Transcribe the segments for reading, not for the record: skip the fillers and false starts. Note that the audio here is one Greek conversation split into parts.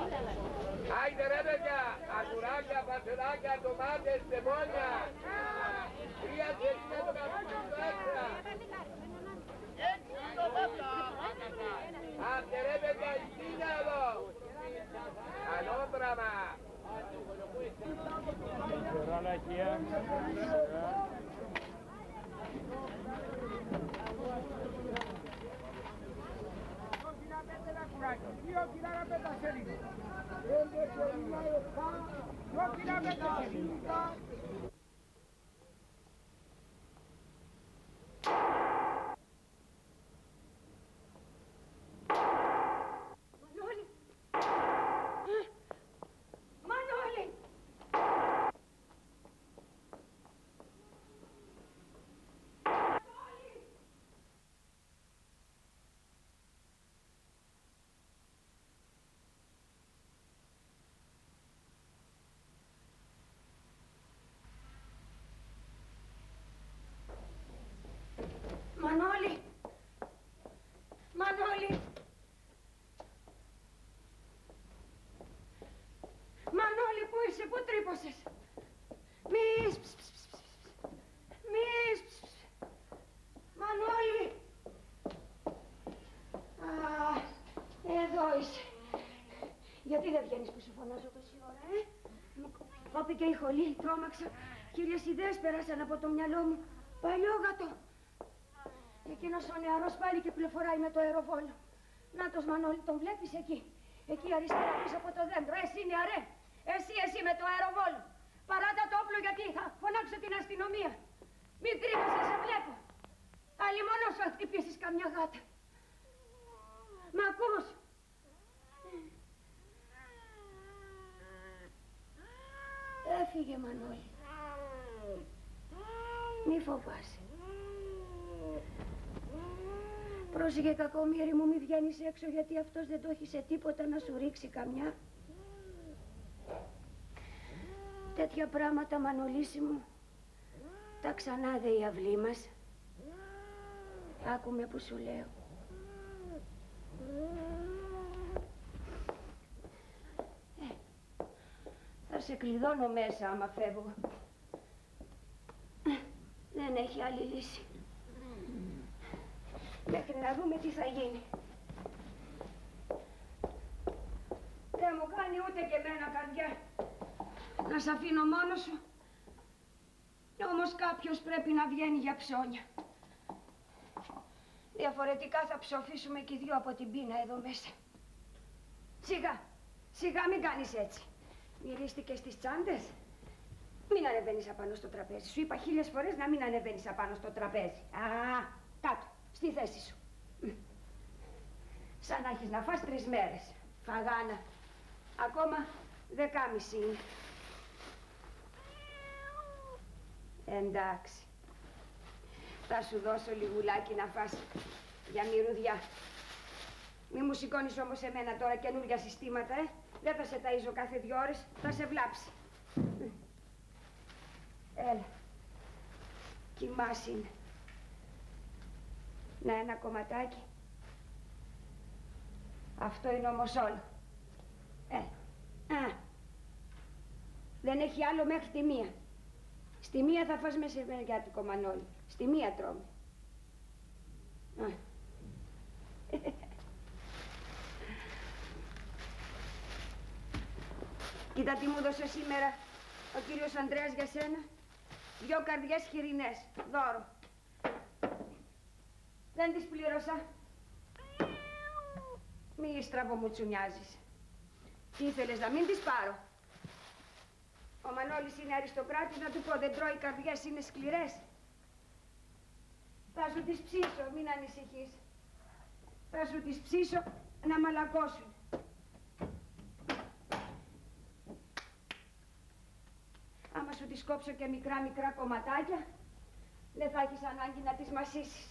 Άιντε ρε παιδιά, αγουράκια, φασελάκια, ντομάτες, λεμόνια. 3 τσελίνες το καπούτσο έξτρα. 6 ντομάτα. Άντε ρε παιδιά, ησύνα εδώ. Ανώτραμα. Ραλακία. Δύο κιλά να πέτασε λίγο. 5 σελίνα 7, 2 κιλά πέτασε λίγο. Μανώλη! Μανώλη! Μανώλη! Μανώλη! Μανώλη, πού είσαι, πού τρύπωσες? Μης! Μης! Μανώλη! Α, εδώ είσαι. Γιατί δεν βγαίνεις που σου φωνάζω τόση ώρα, Μου κόπηκε η χολή, τρόμαξα. Χίλιες ιδέες πέρασαν από το μυαλό μου. Παλιόγατο. Εκείνος ο νεαρός πάλι κυκλοφοράει με το αεροβόλο. Νάτος, Μανώλη, τον βλέπεις εκεί. Εκεί αριστερά πίσω από το δέντρο. Εσύ, νεαρέ. Εσύ με το αεροβόλο. Παράτα το όπλο γιατί θα φωνάξω την αστυνομία. Μην κρύβεσαι, σε βλέπω. Άλλη μόνο σου αν χτυπήσεις καμιά γάτα. Μ' ακούς? Έφυγε, Μανώλη. Μη φοβάσαι. Πρόσεχε, κακομοίρη μου, μη βγαίνεις έξω γιατί αυτός δεν το έχει σε τίποτα να σου ρίξει καμιά. Τέτοια πράγματα, Μανολίση μου, τα ξανάδε η αυλή μας. Άκουμε που σου λέω. Θα σε κλειδώνω μέσα άμα φεύγω. Δεν έχει άλλη λύση. Μέχρι να δούμε τι θα γίνει. Δεν μου κάνει ούτε και εμένα καρδιά να σ' αφήνω μόνος σου. Όμως κάποιος πρέπει να βγαίνει για ψώνια. Διαφορετικά θα ψοφήσουμε κι οι δυο από την πείνα εδώ μέσα. Σιγά μην κάνεις έτσι. Μυρίστηκες στις τσάντες. Μην ανεβαίνεις απάνω στο τραπέζι. Σου είπα 1000 φορές να μην ανεβαίνεις απάνω στο τραπέζι. Κάτω, στη θέση σου. Σαν να έχεις να φας 3 μέρες. Φαγάνα. Ακόμα 10:30 είναι. Εντάξει. Θα σου δώσω λιγουλάκι να φας για μυρουδιά. Μη μου σηκώνεις όμως εμένα τώρα καινούργια συστήματα, Δεν θα σε ταΐζω κάθε 2 ώρες, θα σε βλάψει. Έλα. Κοιμάς είναι. Να, ένα κομματάκι. Αυτό είναι όμως όλο. Δεν έχει άλλο μέχρι τη 1. Στη 1 θα φας μεσημεριάτικο μανόλι. Στη 1 τρώμε. Κοίτα τι μου έδωσε σήμερα ο κύριος Ανδρέας για σένα. 2 καρδιές χοιρινές, δώρο. Δεν τις πλήρωσα. Μη στραβομουτσουνιάζεις. Τι ήθελες, να μην τις πάρω? Ο Μανώλης είναι αριστοκράτης, να του πω, δεν τρώει καρδιές, είναι σκληρές. Θα σου τις ψήσω, μην ανησυχείς. Θα σου τις ψήσω να μαλακώσουν. Άμα σου τις κόψω και μικρά κομματάκια, δεν θα έχεις ανάγκη να τις μασίσεις.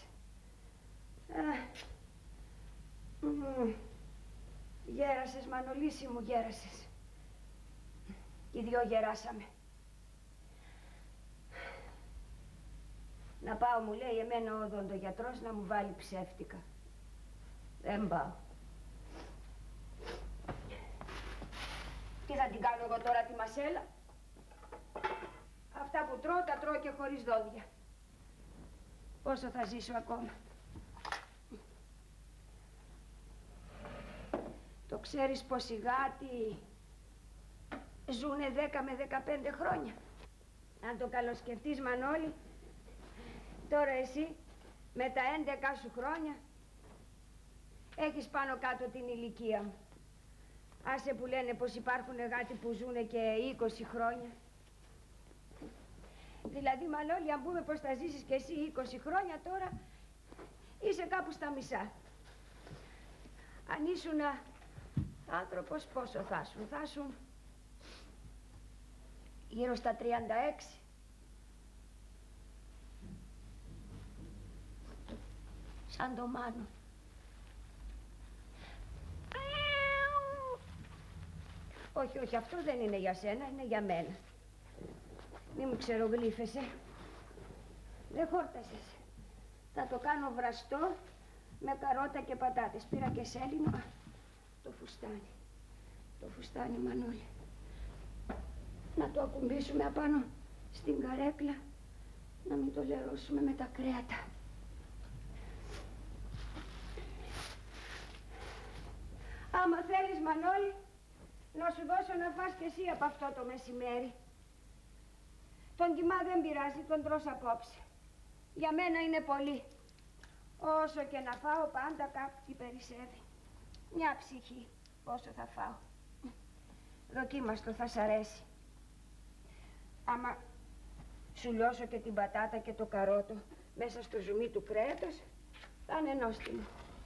Γέρασες, Μανολίση μου, γέρασες. Και οι 2 γεράσαμε. Να πάω, μου λέει, εμένα ο οδοντογιατρός να μου βάλει ψεύτικα. Δεν πάω. εγώ τώρα τη μασέλα. Αυτά που τρώω, τα τρώω και χωρίς δόντια. Πόσο θα ζήσω ακόμα. Το ξέρεις πως οι γάτοι ζουνε 10 με 15 χρόνια. Αν το καλοσκεφτείς, Μανώλη, τώρα εσύ με τα 11 σου χρόνια έχεις πάνω κάτω την ηλικία μου. Άσε που λένε πως υπάρχουν γάτοι που ζουνε και 20 χρόνια. Δηλαδή, Μανώλη, αν πούμε πως θα ζήσεις και εσύ 20 χρόνια, τώρα είσαι κάπου στα μισά. Αν ήσουν άνθρωπος, πόσο θα ήσουν? Θα ήσουν γύρω στα 36. Σαν το Μάνο. Όχι, όχι, αυτό δεν είναι για σένα, είναι για μένα. Μη μου ξερογλύφεσαι. Δεν χόρτασες. Θα το κάνω βραστό με καρότα και πατάτες. Πήρα και σέλινο. Το φουστάνι. Το φουστάνι, Μανώλη. Να το ακουμπήσουμε απάνω στην καρέκλα. Να μην το λερώσουμε με τα κρέατα. Άμα θέλεις, Μανώλη, να σου δώσω να φας και εσύ από αυτό το μεσημέρι. Τον κιμά δεν πειράζει, τον τρως απόψε. Για μένα είναι πολύ. Όσο και να φάω, πάντα κάτι περισσεύει. Μια ψυχή, πόσο θα φάω. Δοκίμαστο, θα σ' αρέσει. Άμα σου λιώσω και την πατάτα και το καρότο μέσα στο ζουμί του κρέατος, θα είναι νόστιμο.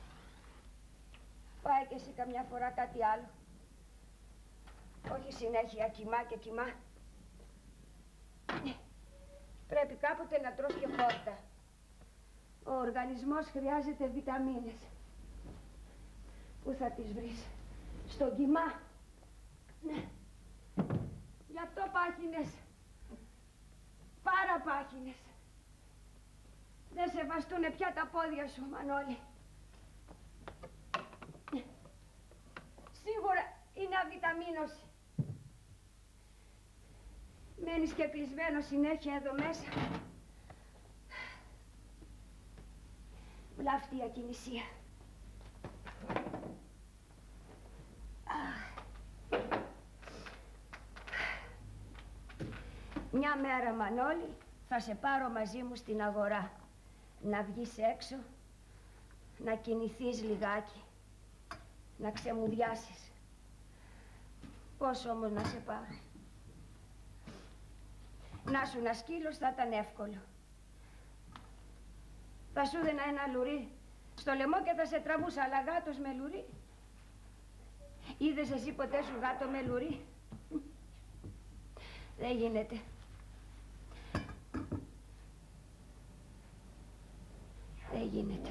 Πάει και εσύ καμιά φορά κάτι άλλο. Όχι συνέχεια κιμά και κιμά. Πρέπει κάποτε να τρως και φόρτα. Ο οργανισμός χρειάζεται βιταμίνες. Πού θα τις βρεις? Στον κιμά. Ναι. Γι' αυτό πάχινες. Πάρα πάχινες. Δεν σε βαστούνε πια τα πόδια σου, Μανώλη. Σίγουρα είναι αβιταμίνωση. Μένεις και κλεισμένο συνέχεια εδώ μέσα. Βλάφτει η ακινησία. Μια μέρα, Μανώλη, θα σε πάρω μαζί μου στην αγορά. Να βγεις έξω, να κινηθείς λιγάκι, να ξεμουδιάσεις. Πώς όμως να σε πάρω? Να σου ένα σκύλος θα ήταν εύκολο. Θα σου δίνα ένα λουρί στο λαιμό και θα σε τραβούσα, αλλά γάτος με λουρί. Είδες εσύ ποτέ σου γάτο με λουρί? Δεν γίνεται. Δεν γίνεται.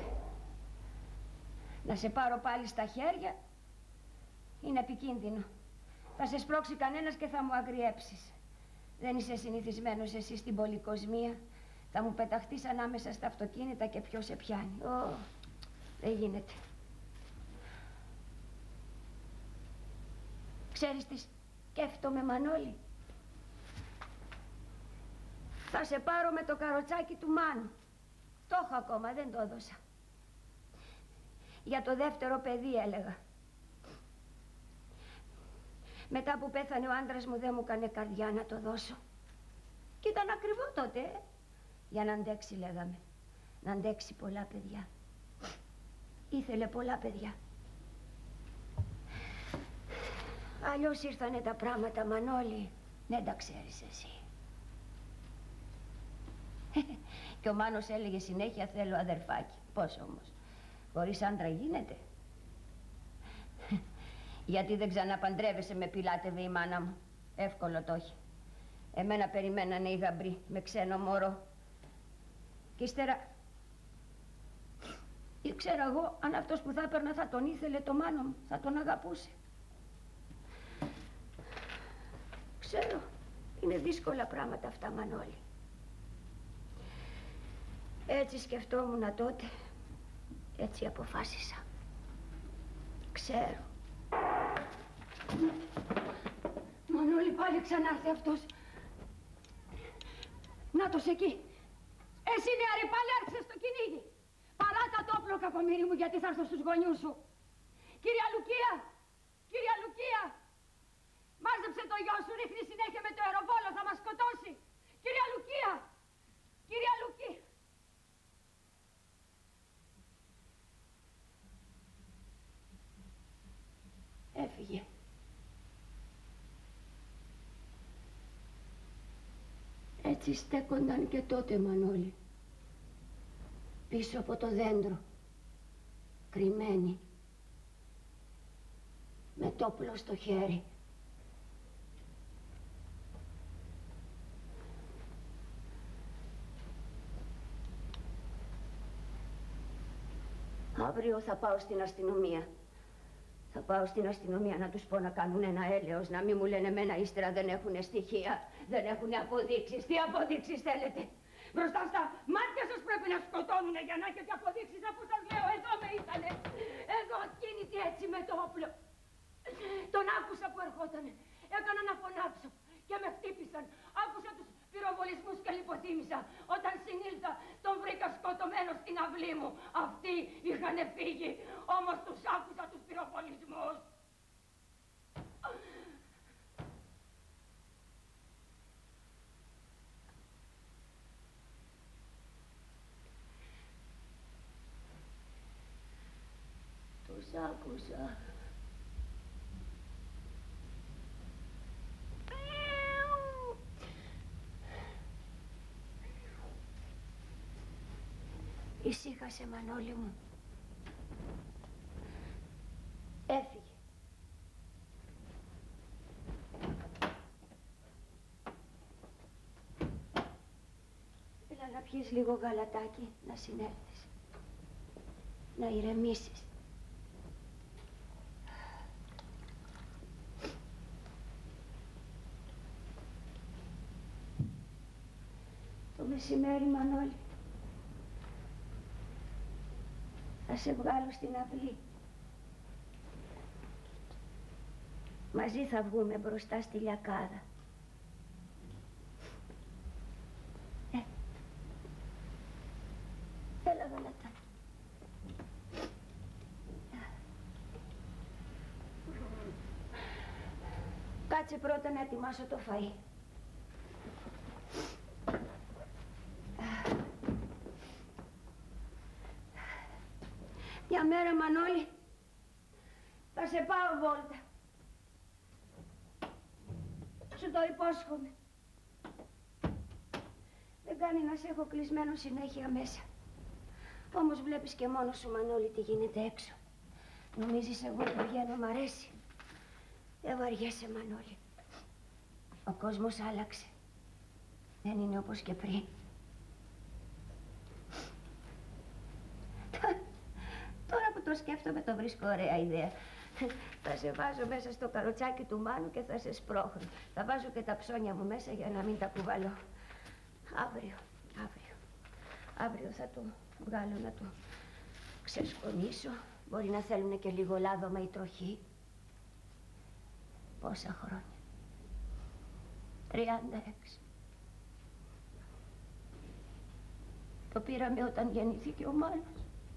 Να σε πάρω πάλι στα χέρια είναι επικίνδυνο. Θα σε σπρώξει κανένας και θα μου αγριέψεις. Δεν είσαι συνηθισμένος εσύ στην πολυκοσμία. Θα μου πεταχτείς ανάμεσα στα αυτοκίνητα και ποιος σε πιάνει. Δεν γίνεται. Ξέρεις τι σκέφτομαι, Μανώλη? Θα σε πάρω με το καροτσάκι του Μάνου. Το έχω ακόμα, δεν το έδωσα. Για το δεύτερο παιδί έλεγα. Μετά που πέθανε ο άντρας μου δεν μου έκανε καρδιά να το δώσω. Και ήταν ακριβό τότε, για να αντέξει λέγαμε. Να αντέξει πολλά παιδιά. Ήθελε πολλά παιδιά. Αλλιώς ήρθανε τα πράγματα, Μανώλη. Δεν τα ξέρεις εσύ. Και ο Μάνος έλεγε συνέχεια θέλω αδερφάκι. Πώς όμως? Χωρίς άντρα γίνεται? Γιατί δεν ξαναπαντρεύεσαι, με πιλάτευε η μάνα μου. Εύκολο το έχει. Εμένα περιμένανε οι γαμπροί με ξένο μωρό. Και ύστερα ήξερα εγώ αν αυτός που θα έπαιρνα θα τον ήθελε το Μάνο μου, θα τον αγαπούσε. Ξέρω, είναι δύσκολα πράγματα αυτά, Μανώλη. Έτσι σκεφτόμουν τότε, έτσι αποφάσισα. Ξέρω. Μανώλη, πάλι ξανάρθει αυτός. Νάτος εκεί. Εσύ νεαρή πάλι άρχισες το κυνήγι. Παράτα το όπλο, κακομοίρη μου, γιατί θα έρθω στους γονιούς σου. Κυρία Λουκία! Κυρία Λουκία! Μάζεψε το γιο σου, ρίχνει συνέχεια με το αεροβόλο, θα μας σκοτώσει. Κυρία Λουκία! Κυρία Λουκία! Έφυγε. Έτσι στέκονταν και τότε, Μανώλη. Πίσω από το δέντρο. Κρυμμένη. Με το όπλο στο χέρι. Αύριο θα πάω στην αστυνομία. Θα πάω στην αστυνομία να τους πω να κάνουν ένα έλεος, να μην μου λένε εμένα ύστερα δεν έχουν στοιχεία, δεν έχουν αποδείξεις. Τι αποδείξεις θέλετε? Μπροστά στα μάτια σας πρέπει να σκοτώνουνε για να έχετε αποδείξεις, αφού σας λέω εδώ με ήτανε. Εδώ κίνητη έτσι με το όπλο. Τον άκουσα που ερχότανε. Έκανα να φωνάξω και με χτύπησαν. Άκουσα τους πυροβολισμούς και λιποθύμησα. Όταν συνήλθα τον βρήκα σκοτωμένο στην αυλή μου. Αυτοί είχαν φύγει, όμως τους άκουσα τους πυροβολισμούς. Τους άκουσα. Ησύχασε, Μανώλη μου. Έφυγε. Έλα να πιεις λίγο γαλατάκι, να συνέλθεις. Να ηρεμήσεις. Το μεσημέρι, Μανώλη, θα σε βγάλω στην αυλή. Μαζί θα βγούμε μπροστά στη λιακάδα. Έλα, γαλατά. Κάτσε πρώτα να ετοιμάσω το φαΐ. Μια μέρα, Μανώλη, θα σε πάω βόλτα. Σου το υπόσχομαι. Δεν κάνει να σε έχω κλεισμένο συνέχεια μέσα. Όμως βλέπεις και μόνος σου, Μανώλη, τι γίνεται έξω. Νομίζεις εγώ που βγαίνω μ' αρέσει? Δεν βαριέσαι, Μανώλη. Ο κόσμος άλλαξε. Δεν είναι όπως και πριν. Τώρα που το σκέφτομαι το βρίσκω ωραία ιδέα. Θα σε βάζω μέσα στο καροτσάκι του Μάνου και θα σε σπρώχνω. Θα βάζω και τα ψώνια μου μέσα για να μην τα κουβαλώ. Αύριο θα το βγάλω να το ξεσκονίσω. Μπορεί να θέλουν και λίγο λάδωμα ή τροχή. Πόσα χρόνια? 36. Το πήραμε όταν γεννήθηκε ο Μάνος.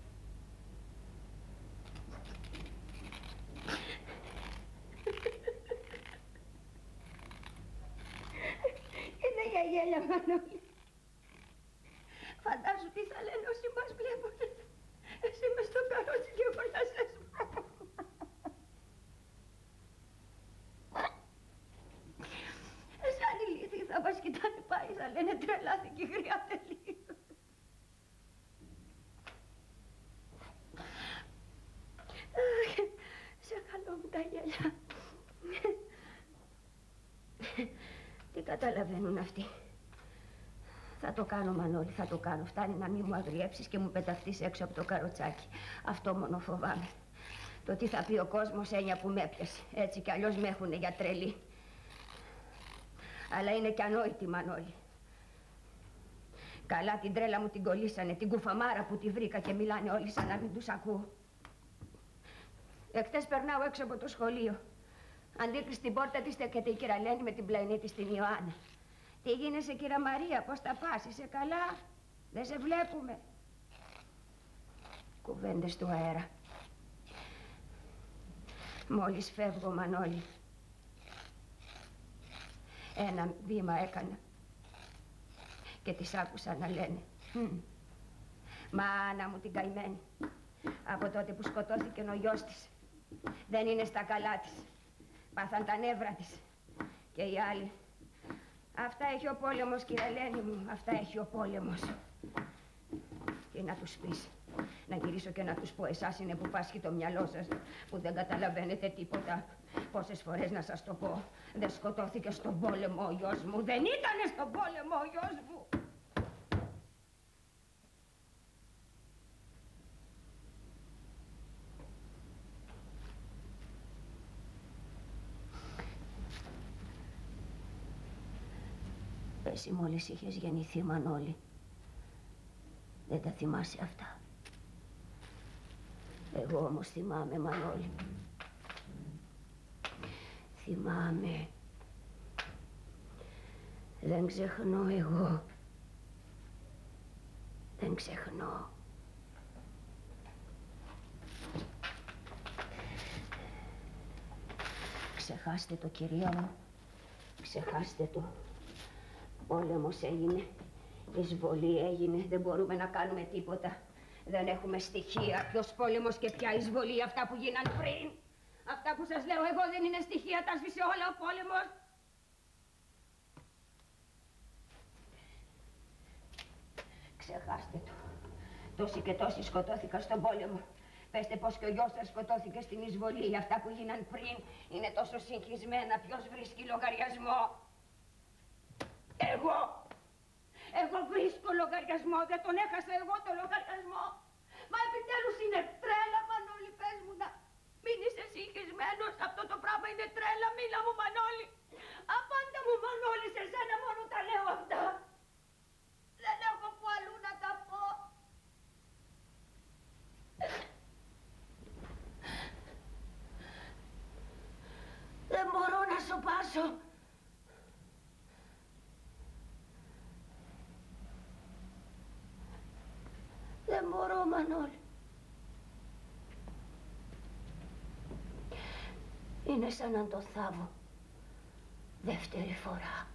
Είναι για γέλια, Μανώλη. Φαντάσου τι θα λένε όσοι μας βλέπουν. Εσύ μες στο καρότσι και εγώ να σε σπρώχνω. Σαν ηλίθιοι θα μας κοιτάνε πάλι, θα λένε τρελάθηκε η Γριάτελη. Σε καλό μου τα γέλια. Τι καταλαβαίνουν αυτοί? Θα το κάνω, Μανώλη, θα το κάνω. Φτάνει να μην μου αγριέψεις και μου πεταχτείς έξω από το καροτσάκι. Αυτό μόνο φοβάμαι. Το τι θα πει ο κόσμος, έννοια που με έπιασε. Έτσι κι αλλιώς με έχουνε για τρελή. Αλλά είναι κι ανόητη, Μανώλη. Καλά την τρέλα μου την κολλήσανε, την κουφαμάρα που τη βρήκα και μιλάνε όλοι σαν να μην τους ακούω. Εχθές περνάω έξω από το σχολείο. Αντίκρισε την πόρτα της, στέκεται η κύρα Λένη με την πλαϊνή της την Ιωάννα. Τι γίνεσαι, κύρα Μαρία, πώς τα πας, είσαι καλά? Δεν σε βλέπουμε. Κουβέντες του αέρα. Μόλις φεύγω, Μανώλη. Ένα βήμα έκανα και τις άκουσα να λένε «Μάνα μου την καημένη, από τότε που σκοτώθηκε ο γιος της, δεν είναι στα καλά της, πάθαν τα νεύρα της και οι άλλοι. Αυτά έχει ο πόλεμος, κύριε Λένη μου, αυτά έχει ο πόλεμος». Τι να τους πεις? Να γυρίσω και να τους πω, εσάς είναι που πάσχει το μυαλό σας, που δεν καταλαβαίνετε τίποτα. Πόσες φορές να σας το πω? Δεν σκοτώθηκε στον πόλεμο ο γιος μου, δεν ήτανε στον πόλεμο ο γιος μου. Εσύ μόλις είχες γεννηθεί, Μανώλη, δεν τα θυμάσαι αυτά. Εγώ όμως θυμάμαι, Μανώλη. Θυμάμαι. Δεν ξεχνώ εγώ. Δεν ξεχνώ. Ξεχάστε το, κυρία μου. Ξεχάστε το. Πόλεμος έγινε. Εισβολή έγινε. Δεν μπορούμε να κάνουμε τίποτα. Δεν έχουμε στοιχεία. Ποιος πόλεμος και ποια εισβολή? Αυτά που γίναν πριν. Αυτά που σας λέω εγώ δεν είναι στοιχεία. Τα σβήσε όλα ο πόλεμος. Ξεχάστε το. Τόσοι και τόσοι σκοτώθηκαν στον πόλεμο. Πέστε πως και ο γιος σας σκοτώθηκε στην εισβολή. Αυτά που γίναν πριν είναι τόσο συγχυσμένα. Ποιος βρίσκει λογαριασμό? Εγώ βρίσκω λογαριασμό. Δεν τον έχασα εγώ το λογαριασμό. Μα επιτέλους είναι τρέλα, Μανώλη, πες μου να μην είσαι συγχυσμένος. Αυτό το πράγμα είναι τρέλα. Μίλα μου, Μανώλη. Απάντα μου, Μανώλη, σε σένα μόνο τα λέω αυτά. Δεν έχω που αλλού να τα πω. Δεν μπορώ να σωπάσω. Δεν μπορώ, Μανώλη. Είναι σαν να το θάβω δεύτερη φορά.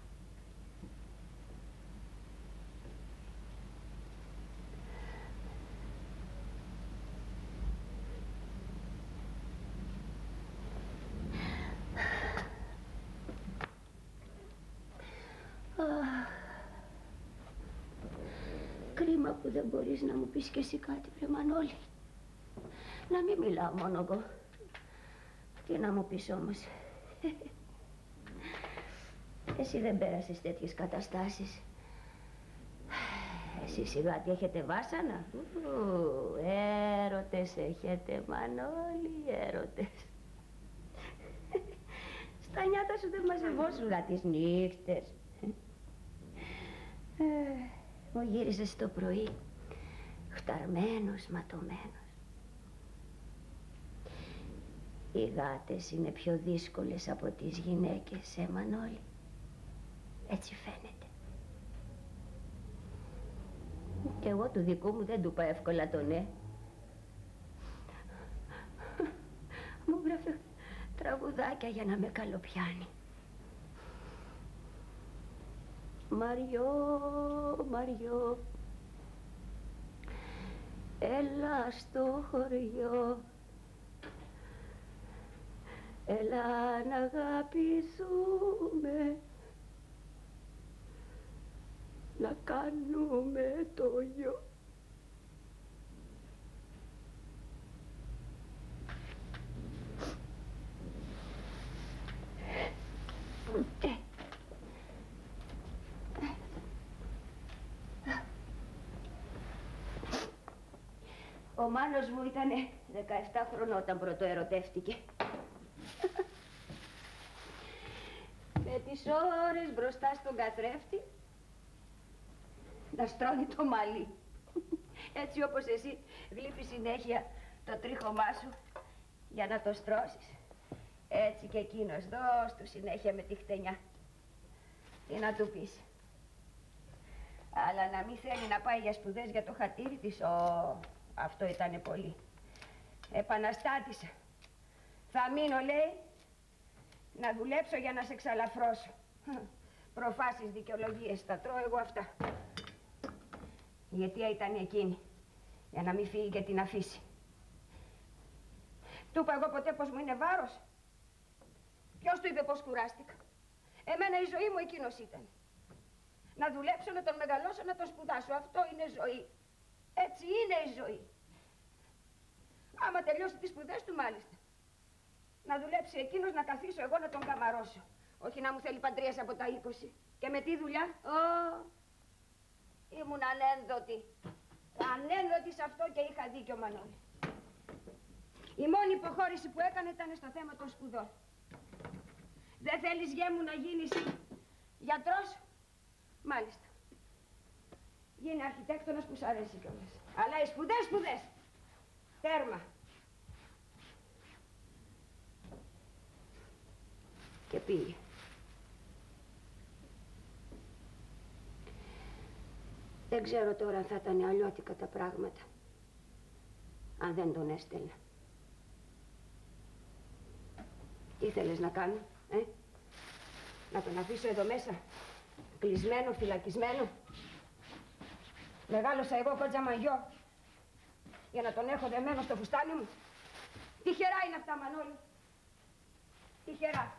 Κρίμα που δεν μπορείς να μου πεις κι εσύ κάτι, βρε Μανώλη. Να μην μιλάω μόνο εγώ. Τι να μου πεις όμως? Εσύ δεν πέρασες τέτοιες καταστάσεις. Εσύ σιγά τι έχετε βάσανα? Έρωτες έχετε, Μανώλη, έρωτες. Στα νιάτα σου δεν μαζευόσουγα τις νύχτες. Μου γύρισες το πρωί, χταρμένος, ματωμένος. Οι γάτες είναι πιο δύσκολες από τις γυναίκες, Μανώλη. Έτσι φαίνεται. Κι εγώ του δικού μου δεν του είπα εύκολα το ναι. Μου γράφε τραγουδάκια για να με καλοπιάνει. Μαριό, Μαριό, έλα στο χωριό, έλα να αγαπηθούμε, να κάνουμε το γιο. Ο Μάνος μου ήταν 17 χρονών όταν πρώτο ερωτεύτηκε. Με τις ώρες μπροστά στον καθρέφτη να στρώνει το μαλλί. Έτσι όπως εσύ γλύφεις συνέχεια το τρίχωμά σου για να το στρώσεις. Έτσι και εκείνος, δώσ' του συνέχεια με τη χτενιά. Τι να του πεις. Αλλά να μην θέλει να πάει για σπουδές για το χατήρι της, αυτό ήτανε πολύ. Επαναστάτησα. Θα μείνω, λέει, να δουλέψω για να σε εξαλαφρώσω. Προφάσεις, δικαιολογίες, θα τρώω εγώ αυτά. Η αιτία ήταν εκείνη, για να μην φύγει και την αφήσει. Του είπα εγώ ποτέ πως μου είναι βάρος. Ποιος του είπε πως κουράστηκα. Εμένα η ζωή μου εκείνος ήταν. Να δουλέψω, να τον μεγαλώσω, να τον σπουδάσω. Αυτό είναι ζωή. Έτσι είναι η ζωή. Άμα τελειώσει τις σπουδές του, μάλιστα. Να δουλέψει εκείνος, να καθίσω εγώ να τον καμαρώσω. Όχι να μου θέλει παντρίας από τα 20. Και με τι δουλειά. Ήμουν ανένδοτη. Ανένδοτη σε αυτό και είχα δίκιο, Μανώλη. Η μόνη υποχώρηση που έκανε ήταν στο θέμα των σπουδών. Δεν θέλεις, γέ μου, να γίνεις γιατρός. Μάλιστα. Γίνε αρχιτέκτονας που σ' αρέσει κιόλας. Αλλά οι σπουδές, σπουδές. Τέρμα. Και πήγε. Δεν ξέρω τώρα αν θα ήταν αλλιώτικα τα πράγματα. Αν δεν τον έστελνα. Τι ήθελες να κάνω, Να τον αφήσω εδώ μέσα, κλεισμένο, φυλακισμένο. Μεγάλωσα εγώ κότζα μαγιό, για να τον έχω δεμένο στο φουστάνι μου. Τυχερά είναι αυτά, Μανώλη. Τυχερά.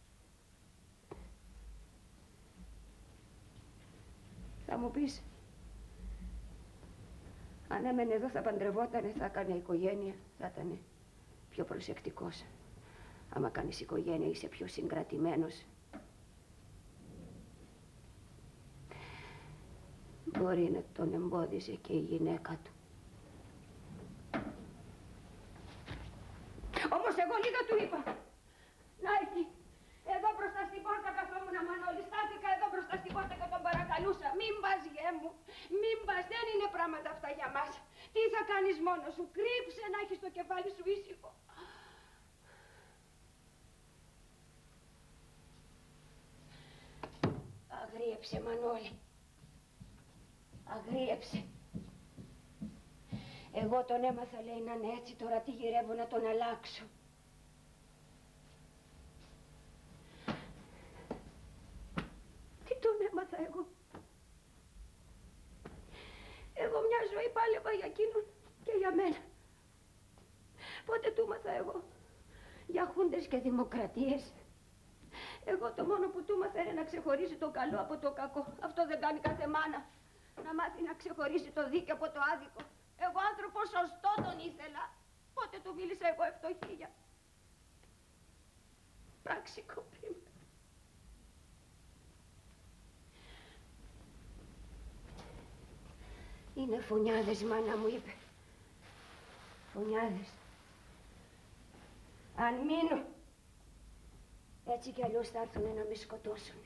Θα μου πεις, αν έμενε εδώ θα παντρευότανε, θα έκανε οικογένεια, θα ήταν πιο προσεκτικός. Άμα κάνεις οικογένεια είσαι πιο συγκρατημένος. Μπορεί να τον εμπόδιζε και η γυναίκα του. Όμως εγώ λίγα του είπα. Να εκεί, εδώ μπροστά στην πόρτα καθόμουν, Μανώλη. Στάθηκα εδώ μπροστά στην πόρτα και τον παρακαλούσα. Μην πας, γέ μου, μην πας, δεν είναι πράγματα αυτά για μας. Τι θα κάνεις μόνος σου, κρύψε να έχεις το κεφάλι σου ήσυχο. Αγρίεψε, Μανώλη. Αγρίεψε. Εγώ τον έμαθα, λέει, να είναι έτσι, τώρα τι γυρεύω να τον αλλάξω. Τι τον έμαθα εγώ. Εγώ μια ζωή πάλευα για εκείνον και για μένα. Πότε του έμαθα εγώ. Για χούντες και δημοκρατίες. Εγώ το μόνο που του έμαθα είναι να ξεχωρίζει το καλό από το κακό. Αυτό δεν κάνει κάθε μάνα. Να μάθει να ξεχωρίζει το δίκαιο από το άδικο. Εγώ άνθρωπο σωστό τον ήθελα. Πότε του μίλησα εγώ ευτοχία. Πράξικο πρίμα. Είναι φωνιάδες, η μάνα μου είπε. Φωνιάδες. Αν μείνω, έτσι κι αλλιώς θα έρθουνε να με σκοτώσουν.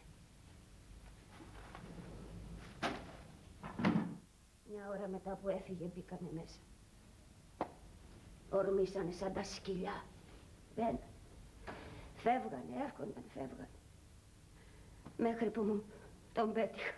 Μια ώρα μετά που έφυγε μπήκανε μέσα. Ορμήσανε σαν τα σκυλιά. Μπαίνανε. Φεύγανε, έρχονταν, φεύγανε. Μέχρι που μου τον πέτυχα.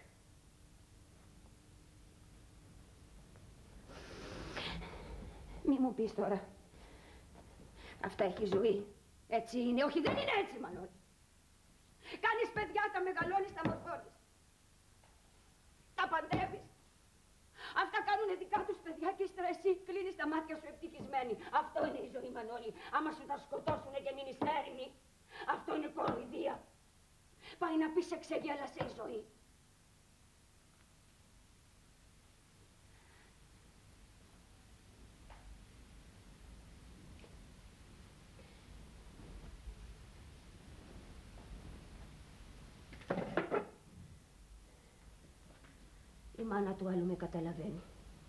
Μη μου πεις τώρα. Αυτά έχει ζωή. Έτσι είναι. Όχι, δεν είναι έτσι, Μανώλη. Κάνεις παιδιά, τα μεγαλώνεις, τα μορφώνεις. Τα παντρεύεις. Αυτά κάνουνε δικά τους παιδιά και ύστερα εσύ κλείνεις τα μάτια σου ευτυχισμένη. Αυτό είναι η ζωή, Μανώλη. Άμα σου τα σκοτώσουνε και μείνεις έρημη, αυτό είναι κοροϊδία. Πάει να πεις εξεγέλασε η ζωή. Η μάνα του άλλου με καταλαβαίνει.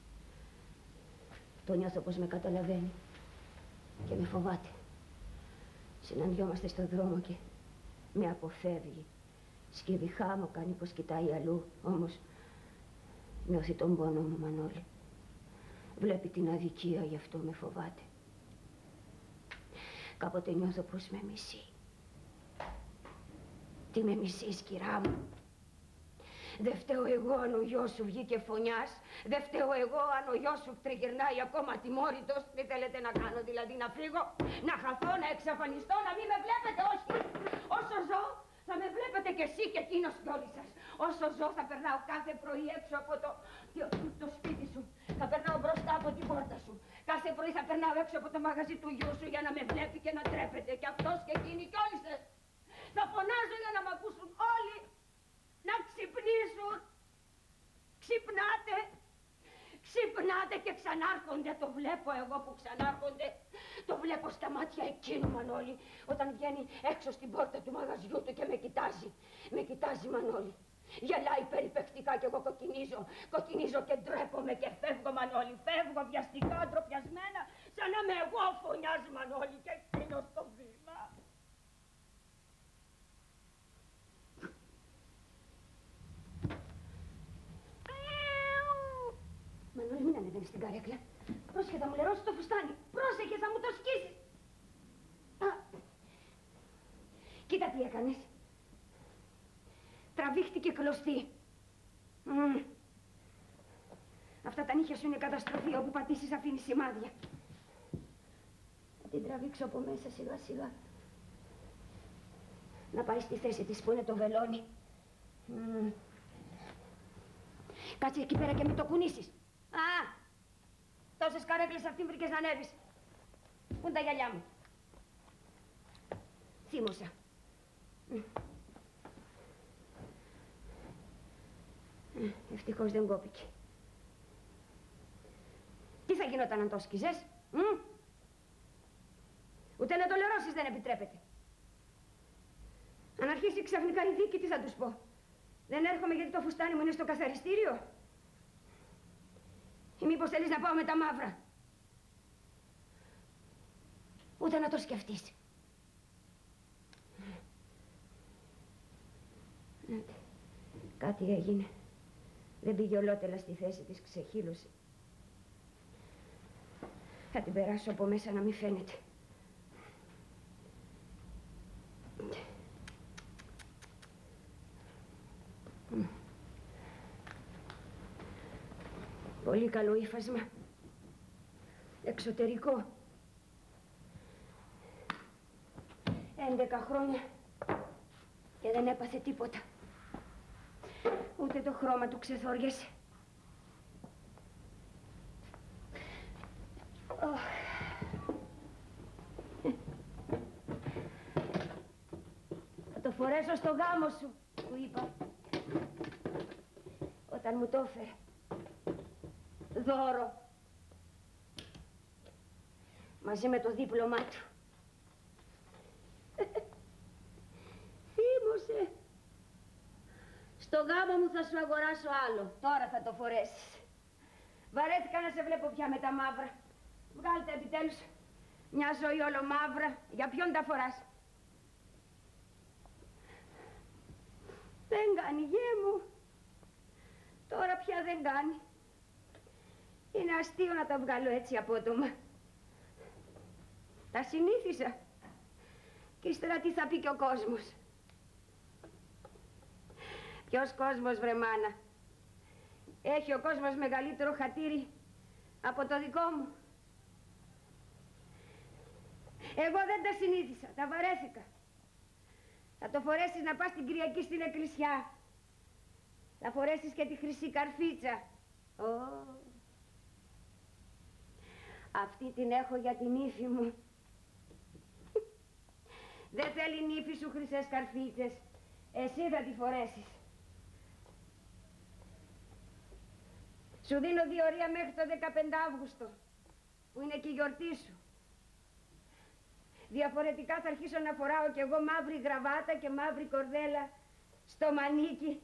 Το νιώθω πως με καταλαβαίνει και με φοβάται. Συναντιόμαστε στον δρόμο και με αποφεύγει. Σκύβει χάμω, κάνει πως κοιτάει αλλού, όμως νιώθει τον πόνο μου, Μανώλη. Βλέπει την αδικία, γι' αυτό με φοβάται. Κάποτε νιώθω πως με μισεί. Τι με μισείς, κυρά μου. Δεν φταίω εγώ αν ο γιος σου βγήκε φωνιάς. Δεν φταίω εγώ αν ο γιος σου τριγυρνάει ακόμα τιμώρητος. Τι θέλετε να κάνω, δηλαδή να φύγω, να χαθώ, να εξαφανιστώ, να μην με βλέπετε, όχι. Όσο ζω θα με βλέπετε κι εσύ και εκείνος κι όλοι σας. Όσο ζω θα περνάω κάθε πρωί έξω από το σπίτι σου. Θα περνάω μπροστά από την πόρτα σου. Κάθε πρωί θα περνάω έξω από το μαγαζί του γιού σου για να με βλέπει και να τρέπεται. Και αυτός και εκείνη κι όλοι σας. Θα φωνάζω για να μ' ακούσουν όλοι. Να ξυπνήσουν. Ξυπνάτε. Ξυπνάτε και ξανάρχονται. Το βλέπω εγώ που ξανάρχονται. Το βλέπω στα μάτια εκείνου, Μανώλη, όταν βγαίνει έξω στην πόρτα του μαγαζιού του και με κοιτάζει. Με κοιτάζει, Μανώλη. Γελάει περιπεκτικά και εγώ κοκκινίζω. Κοκκινίζω και ντρέπομαι και φεύγω, Μανώλη. Φεύγω βιαστικά, ντροπιασμένα, σαν να είμαι εγώ φωνιάζει, Μανώλη, και εκείνο στο βήμα. Μανώλη, μην ανεβαίνεις στην καρέκλα. Πρόσεχε, θα μου λερώσει το φουστάνι. Πρόσεχε, θα μου το σκίσεις. Κοίτα τι έκανες. Τραβήχτηκε κλωστή. Αυτά τα νύχια σου είναι καταστροφή. Όπου πατήσεις αφήνει σημάδια. Θα την τραβήξω από μέσα σιγά σιγά. Να πάει στη θέση της που είναι το βελόνι. Κάτσε εκεί πέρα και μην το κουνήσεις. Τόσες καρέκλες αυτήν βρήκες να ανέβεις. Πού είναι τα γυαλιά μου. Θύμωσα. Ευτυχώς δεν κόπηκε. Τι θα γινόταν αν το σκίζες, Ούτε να το λερώσεις δεν επιτρέπεται. Αν αρχίσει ξαφνικά η δίκη, τι θα τους πω. Δεν έρχομαι γιατί το φουστάνι μου είναι στο καθαριστήριο. Ή μήπως θέλεις να πάω με τα μαύρα. Ούτε να το σκεφτείς. Κάτι έγινε. Δεν πήγε ολότελα στη θέση της, ξεχύλωσε. Θα την περάσω από μέσα να μην φαίνεται. Πολύ καλό ύφασμα. Εξωτερικό. 11 χρόνια και δεν έπαθε τίποτα. Ούτε το χρώμα του ξεθόριασε. Θα το φορέσω στο γάμο σου, του είπα. Όταν μου το έφερε. Δώρο. Μαζί με το δίπλωμά του. Θύμωσε. Στο γάμο μου θα σου αγοράσω άλλο. Τώρα θα το φορέσεις. Βαρέθηκα να σε βλέπω πια με τα μαύρα. Βγάλτε επιτέλους μια ζωή όλο μαύρα. Για ποιον τα φοράς. Δεν κάνει, γέ μου. Τώρα πια δεν κάνει. Είναι αστείο να τα βγάλω έτσι απότομα. Τα συνήθισα. Και ύστερα τι θα πει και ο κόσμος. Ποιος κόσμος, βρε μάνα. Έχει ο κόσμος μεγαλύτερο χατήρι από το δικό μου. Εγώ δεν τα συνήθισα, τα βαρέθηκα. Θα το φορέσεις να πας την Κυριακή στην εκκλησιά. Θα φορέσεις και τη χρυσή καρφίτσα. Αυτή την έχω για την ύφη μου. Δεν θέλει η ύφη σου χρυσές καρφίτσες. Εσύ θα τη φορέσεις. Σου δίνω διορία μέχρι το 15 Αύγουστο, που είναι και η γιορτή σου. Διαφορετικά θα αρχίσω να φοράω κι εγώ μαύρη γραβάτα και μαύρη κορδέλα στο μανίκι.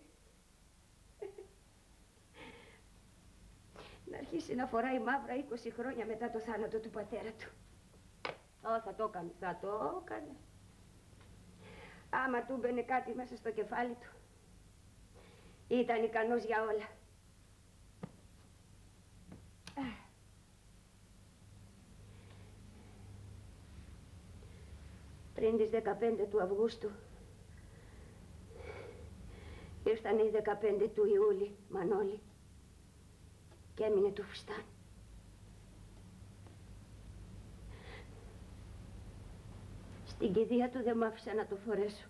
Να αρχίσει να φοράει μαύρα 20 χρόνια μετά το θάνατο του πατέρα του. Θα το έκανε, θα το έκανε. Άμα του μπαινε κάτι μέσα στο κεφάλι του, ήταν ικανός για όλα. Πριν τις 15 του Αυγούστου Ήρθανε οι 15 του Ιούλη, Μανώλη, και έμεινε το φουστάνι. Στην κηδεία του δεν μ' άφησα να το φορέσω.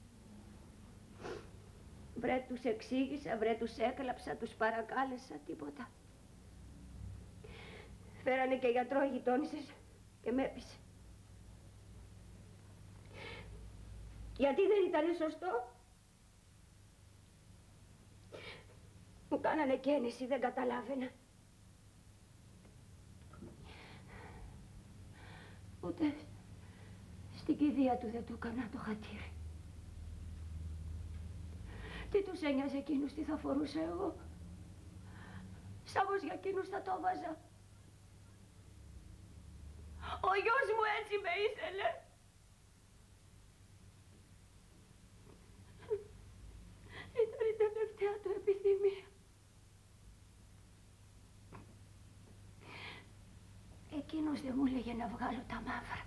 Βρε τους εξήγησα, βρε τους έκλαψα, τους παρακάλεσα, τίποτα. Φέρανε και γιατρό οι γειτόνισσες και με έπεισε. Γιατί δεν ήταν σωστό. Μου κάνανε καίνεση, δεν καταλάβαινα. Ούτε στην κηδεία του δεν του έκανα το χατήρι. Τι τους ένοιαζε εκείνους, τι θα φορούσα εγώ. Σάβος για εκείνους θα το βάζα. Ο γιος μου έτσι με ήθελε. Ήταν η τελευταία του επιθυμία. Εκείνος δεν μου έλεγε να βγάλω τα μαύρα.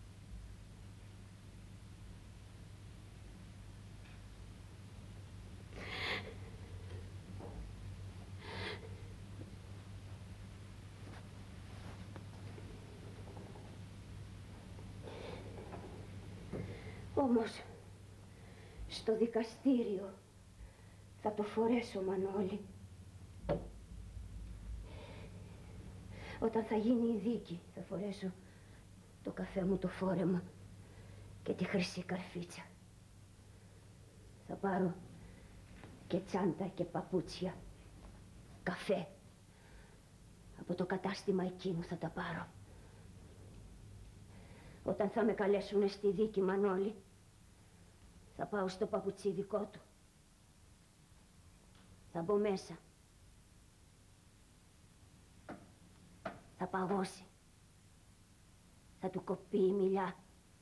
Όμως, στο δικαστήριο θα το φορέσω, Μανώλη. Όταν θα γίνει η δίκη θα φορέσω το καφέ μου το φόρεμα και τη χρυσή καρφίτσα. Θα πάρω και τσάντα και παπούτσια, καφέ. Από το κατάστημα εκείνου θα τα πάρω. Όταν θα με καλέσουνε στη δίκη, Μανώλη, θα πάω στο παπουτσίδικό του. Θα μπω μέσα. Θα παγώσει. Θα του κοπεί η μιλιά.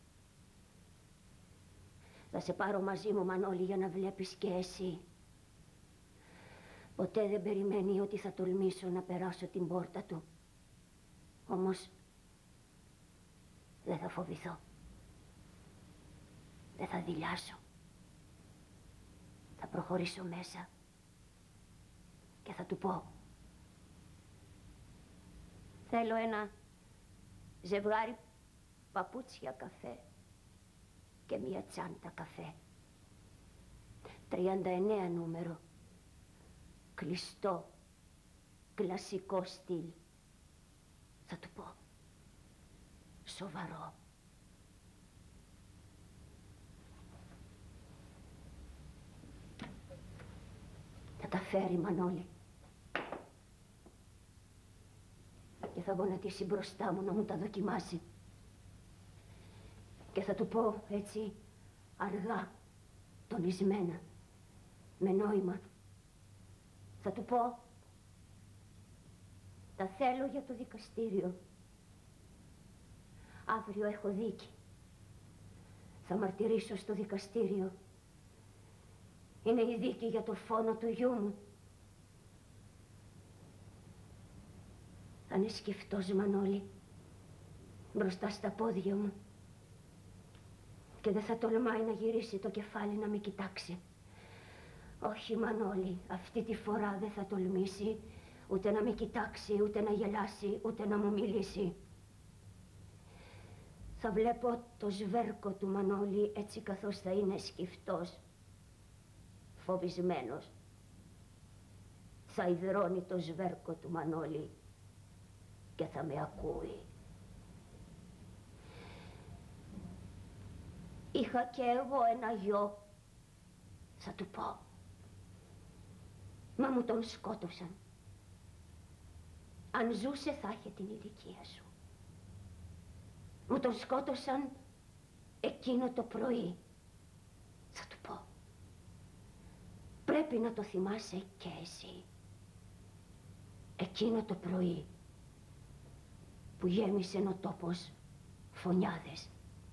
Θα σε πάρω μαζί μου, Μανώλη, για να βλέπεις και εσύ. Ποτέ δεν περιμένει ότι θα τολμήσω να περάσω την πόρτα του. Όμως δεν θα φοβηθώ. Δεν θα δειλιάσω. Θα προχωρήσω μέσα και θα του πω: θέλω ένα ζευγάρι παπούτσια καφέ και μία τσάντα καφέ. 39 νούμερο. Κλειστό, κλασικό στυλ. Θα του πω: σοβαρό. Θα τα φέρει, Μανώλη. Και θα γονατίσει μπροστά μου να μου τα δοκιμάσει. Και θα του πω έτσι αργά, τονισμένα, με νόημα. Θα του πω: τα θέλω για το δικαστήριο. Αύριο έχω δίκη. Θα μαρτυρήσω στο δικαστήριο. Είναι η δίκη για το φόνο του γιού μου. Θα είναι σκυφτός, Μανώλη, μπροστά στα πόδια μου. Και δεν θα τολμάει να γυρίσει το κεφάλι να με κοιτάξει. Όχι, Μανώλη, αυτή τη φορά δεν θα τολμήσει ούτε να με κοιτάξει, ούτε να γελάσει, ούτε να μου μιλήσει. Θα βλέπω το σβέρκο του, Μανώλη, έτσι καθώς θα είναι σκυφτός, φοβισμένος. Θα υδρώνει το σβέρκο του, Μανώλη, και θα με ακούει. Είχα και εγώ ένα γιο, θα του πω. Μα μου τον σκότωσαν. Αν ζούσε θα είχε την ηλικία σου. Μου τον σκότωσαν εκείνο το πρωί. Θα του πω. Πρέπει να το θυμάσαι και εσύ. Εκείνο το πρωί που γέμισε ο τόπος φωνιάδες.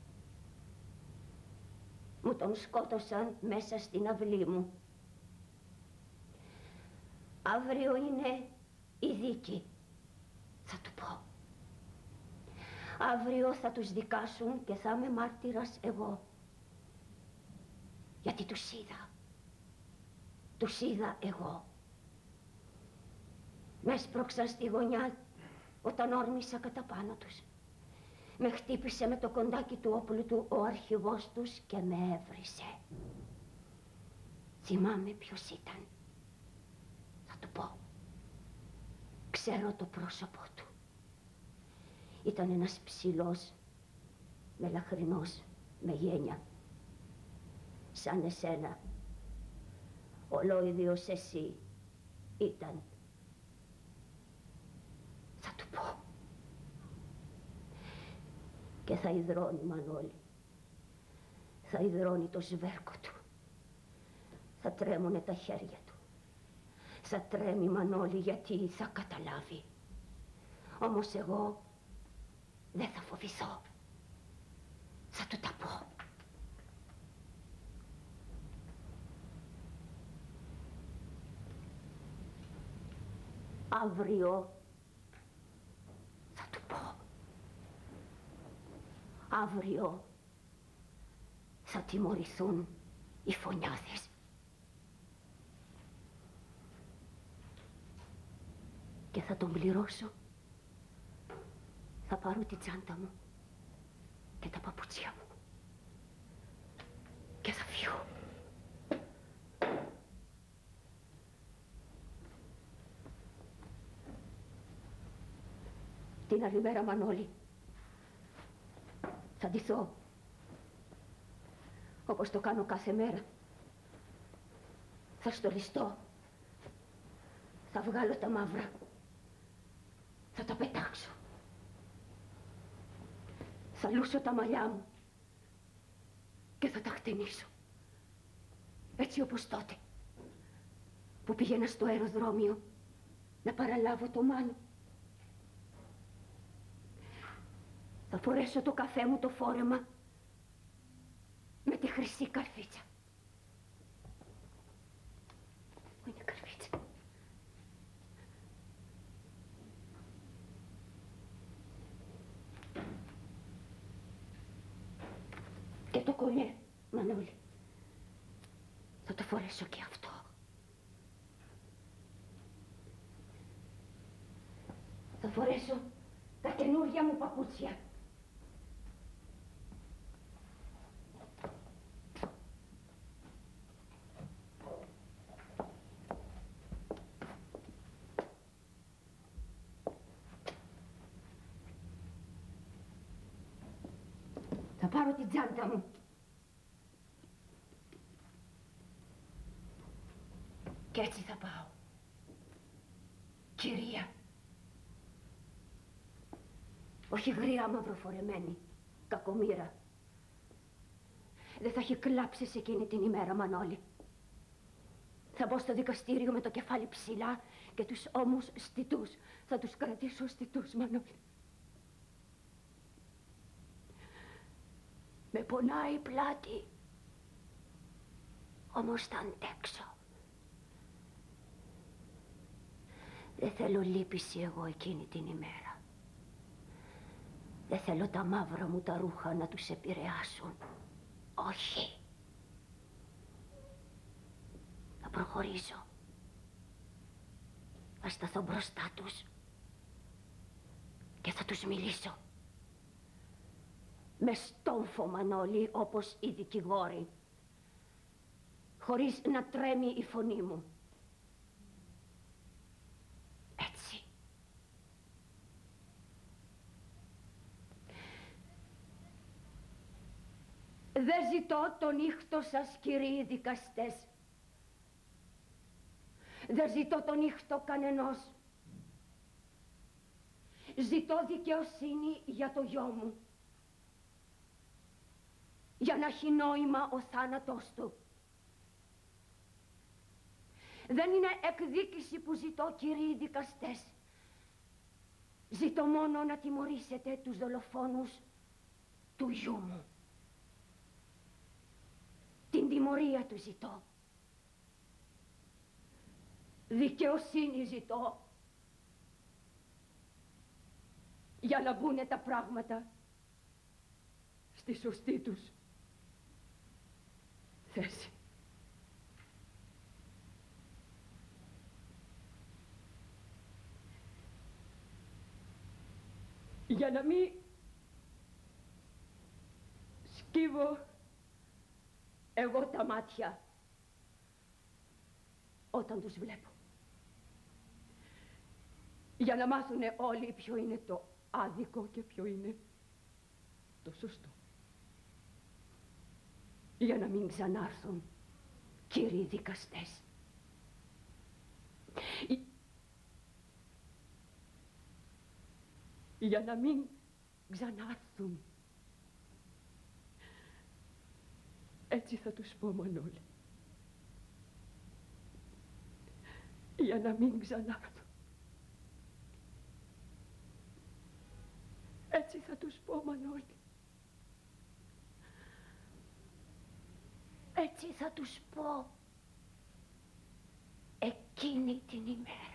Μου τον σκότωσαν μέσα στην αυλή μου. Αύριο είναι η δίκη, θα του πω. Αύριο θα τους δικάσουν και θα είμαι μάρτυρας εγώ. Γιατί τους είδα. τους είδα εγώ. Με έσπρωξαν στη γωνιά όταν όρμησα κατά πάνω τους. Με χτύπησε με το κοντάκι του όπλου του ο αρχηγός τους και με έβρισε. Θυμάμαι ποιος ήταν. Θα του πω. Ξέρω το πρόσωπό του. Ήταν ένας ψηλός, μελαχρινός, με γένια. Σαν εσένα. Ολόιδιος εσύ ήταν. Θα του πω. Και θα υδρώνει, Μανώλη. Θα υδρώνει το σβέρκο του. Θα τρέμουνε τα χέρια του. Θα τρέμει, Μανώλη, γιατί θα καταλάβει. Όμως εγώ δεν θα φοβηθώ. Θα του τα πω. Αύριο θα του πω. Αύριο θα τιμωρηθούν οι φωνιάδες. Και θα τον πληρώσω. Θα πάρω τη τσάντα μου και τα παπούτσια μου και θα φύγω. Την άλλη μέρα, Μανώλη, θα ντυθώ όπως το κάνω κάθε μέρα. Θα στολιστώ. Θα βγάλω τα μαύρα. Θα τα πετάξω. Θα λούσω τα μαλλιά μου και θα τα χτενίσω. Έτσι όπως τότε που πήγαινα στο αεροδρόμιο να παραλάβω το Μάνο. Θα φορέσω το καφέ μου το φόρεμα με τη χρυσή καρφίτσα. Πού είναι η καρφίτσα? Και το κολλιέ, Μανώλη. Θα το φορέσω και αυτό. Θα φορέσω τα καινούργια μου παπούτσια. Θα πάρω την τσάντα μου. Και έτσι θα πάω. Κυρία. Όχι γριά μαυροφορεμένη. Κακομοίρα. Δεν θα έχει κλάψει σε εκείνη την ημέρα, Μανώλη. Θα μπω στο δικαστήριο με το κεφάλι ψηλά και τους ώμους στιτούς. Θα τους κρατήσω στιτούς, Μανώλη. Με πονάει η πλάτη. Όμως θα αντέξω. Δεν θέλω λύπηση εγώ εκείνη την ημέρα. Δεν θέλω τα μαύρα μου τα ρούχα να τους επηρεάσουν. Όχι. Θα προχωρήσω. Θα σταθώ μπροστά τους και θα τους μιλήσω. Με στόμφο, Μανώλη, όπως οι δικηγόροι. Χωρίς να τρέμει η φωνή μου. Έτσι. Δεν ζητώ τον ήχτο σας, κύριοι δικαστές. Δεν ζητώ τον ήχτο κανενός. Ζητώ δικαιοσύνη για το γιο μου. Για να έχει νόημα ο θάνατός του. Δεν είναι εκδίκηση που ζητώ, κύριοι δικαστές. Ζητώ μόνο να τιμωρήσετε τους δολοφόνους του γιού μου. Την τιμωρία του ζητώ. Δικαιοσύνη ζητώ. Για να μπουνε τα πράγματα στη σωστή τους θέση. Για να μην σκύβω εγώ τα μάτια όταν τους βλέπω. Για να μάθουνε όλοι ποιο είναι το άδικο και ποιο είναι το σωστό. Για να μην ξανάρθουν κύριοι δικαστές. Για να μην ξανάρθουν. Έτσι θα τους πω, Μανώλη. Για να μην ξανάρθουν. Έτσι θα τους πω, Μανώλη. Έτσι θα τους πω εκείνη την ημέρα.